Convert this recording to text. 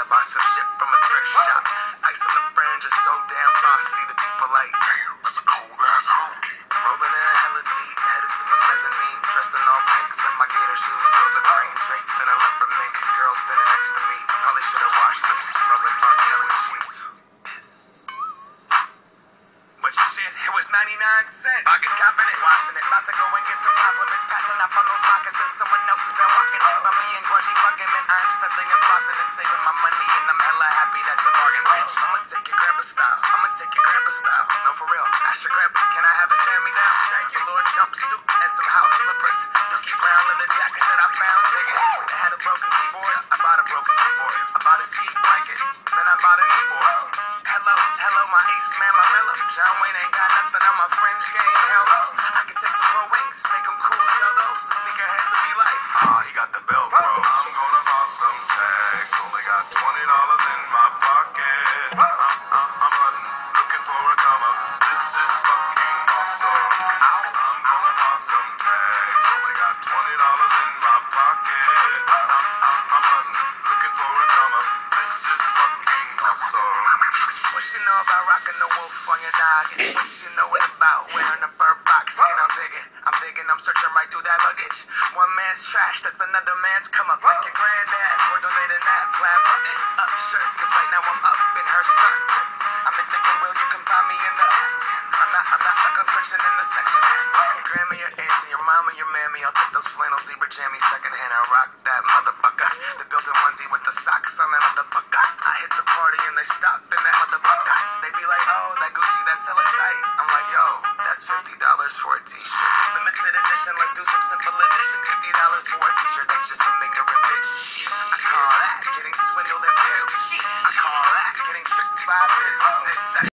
bought some shit from a thrift shop. Excellent brand, just so damn frosty. The people like, damn, that's a cold ass honky. Rolling in hella deep, headed to the mezzanine. Dressed in all pinks and my gator shoes. Those are green draped in a leopard mink. Girl standing next to me. Probably should have washed this. Smells like R. Kelly sheets. But shit, it was 99 cents. I get copping it, washing it. About to go and get some compliments. Passing up on those moccasins. Someone else has been walking in. But me and grungy fucking men. I'm stunting and flossing and saving my money. And I'm hella happy that's a bargain, bitch. I'ma take your grandpa style. I'ma take your grandpa style. No, for real. Ask your grandpa, can I have his hand-me-down? Your Lord jumpsuit and some house slippers. Dookie brown leather jacket that I found. Dig it. They had a broken keyboard. I bought a broken keyboard. I bought a ski blanket. Then I bought a keyboard. Hello, my ace man, my mellow. John Wayne ain't got nothing on my fringe game. Hell no. I can take some pro wings, make them cool, sell those. Sneakerhead to be like, he got the Velcro. I'm gonna pop some tags. Only got $20 in my pocket. I'm hunting, looking for a come up. This is fucking awesome. I'm gonna pop some tags. Only got $20 in my pocket. I'm hunting, looking for a come up. This is fucking awesome. What you know about rocking the wolf on your noggin? What you know about wearing a bird box skin? I'm digging, I'm searching right through that luggage. One man's trash, that's another man's come up. Like your granddad, we're donating that plaid button up shirt. Cause right now I'm up in her skirt. I'm in the Goodwill, you can find me in the I'm not stuck on searching in the section. Your grandma, your auntie, your mama, your mammy. I'll take those flannel zebra jammies secondhand and rock that motherfucker. The built-in onesie with the socks on that motherfucker. I hit the party and they stop in that motherfucker. They be like, oh, that Gucci, that's hella tight. I'm like, yo, that's $50 for a t-shirt. Limited edition, let's do some simple edition. $50 for a t-shirt, that's just some ignorant bitch shit. I call that getting swindled and pimped. I call that getting tricked by business.